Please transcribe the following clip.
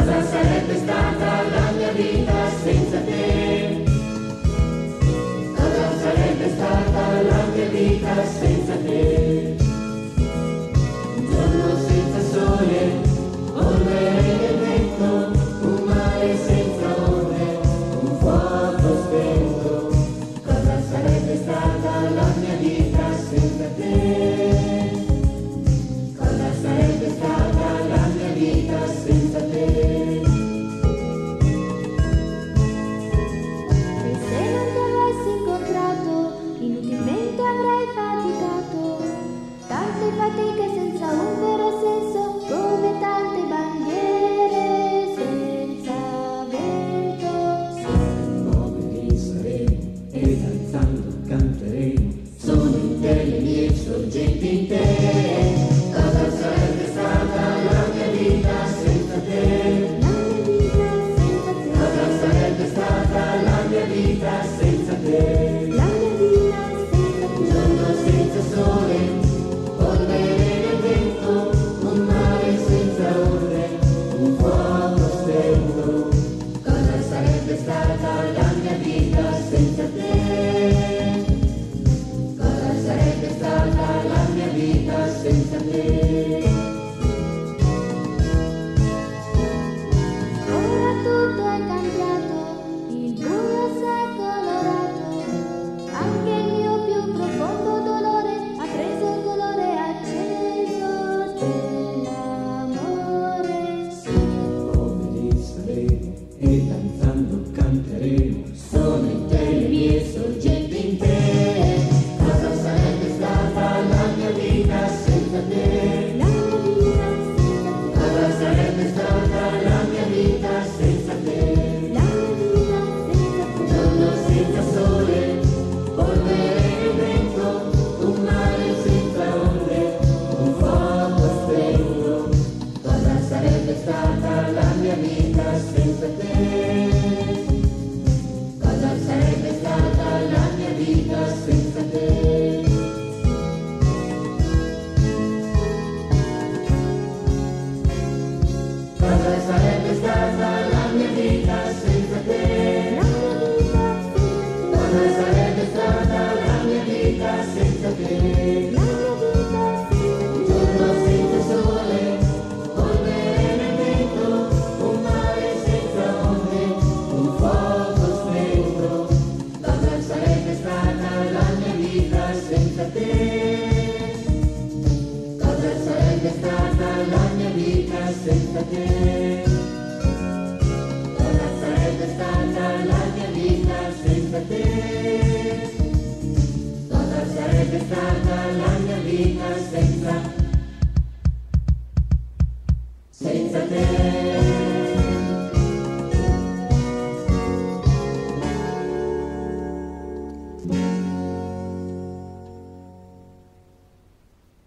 Cosa sarebbe stata la mia vita senza te? Cosa sarebbe stata la mia vita senza te? Un giorno senza sole, polvere nel vento, un mare senza onde, un fuoco spento. Cosa sarebbe stata la mia vita senza te? Cosa sarebbe stata la mia vita senza te? E se non ti avessi incontrato, inutilmente avrei faticato, tante fatiche senza un vero senso, come tante bandiere senza vento. Sempre poveri saremo e danzando canteremo, sono in te le mie sorgenti intere. Cosa sarebbe stata la mia vita senza te? Cosa sarebbe stata la mia vita senza te? Un giorno senza sole, polvere nel vento, un mare senza onde, un fuoco spento. Cosa sarebbe stata la mia vita senza te? Cosa sarebbe stata la mia vita senza te? Ora tutto è cambiato, il buio si è colorato, anche il mio più profondo dolore ha preso il colore acceso dell'amore. Poveri saremo e danzando canteremo, sono in te le mie sorgenti intere. Cosa sarebbe stata la mia vita senza te? Cosa sarebbe stata la mia vita senza te? Un giorno senza sole, polvere nel vento, un mare senza onde, un fuoco spento. Cosa sarebbe stata la mia vita senza te? Cosa sarebbe stata la mia vita senza te? Cosa sarebbe stata la mia vita senza te? Cosa sarebbe stata la mia vita senza te? Un giorno senza sole, polvere nel vento, un mare senza onde, un fuoco spento. Cosa sarebbe stata la mia vita senza te? Cosa sarebbe stata la mia vita senza te? Cosa sarebbe stata la mia vita senza te? Cosa sarebbe stata